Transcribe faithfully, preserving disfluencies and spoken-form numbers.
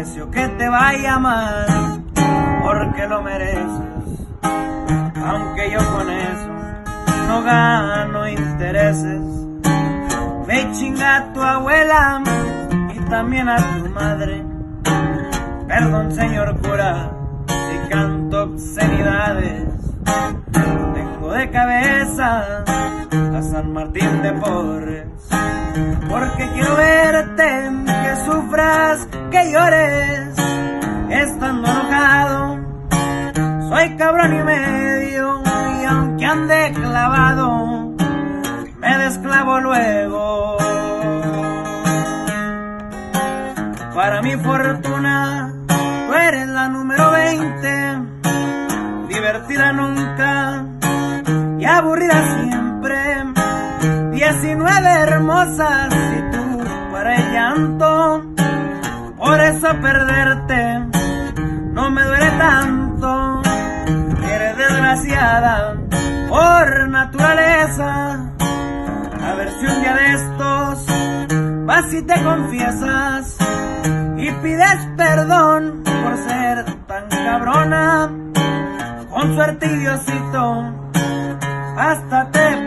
deseo que te vaya mal, porque lo mereces, aunque yo con eso no gano intereses. Ve chinga a tu abuela y también a tu madre. Perdón, señor cura, si canto obscenidades. Tengo de cabeza a San Martín de Porres, porque quiero verte, que sufras, que llores, estando enojado. Soy cabrón y medio, y aunque ande clavado, me desclavo luego. Para mi fortuna, tú eres la número veinte, divertida nunca y aburrida siempre. Diecinueve hermosas y tú para el llanto, por eso perderte no me duele tanto. Eres desgraciada por naturaleza, a ver si un día de estos vas y te confiesas y pides perdón por ser tan cabrona. Con suerte y Diosito hasta te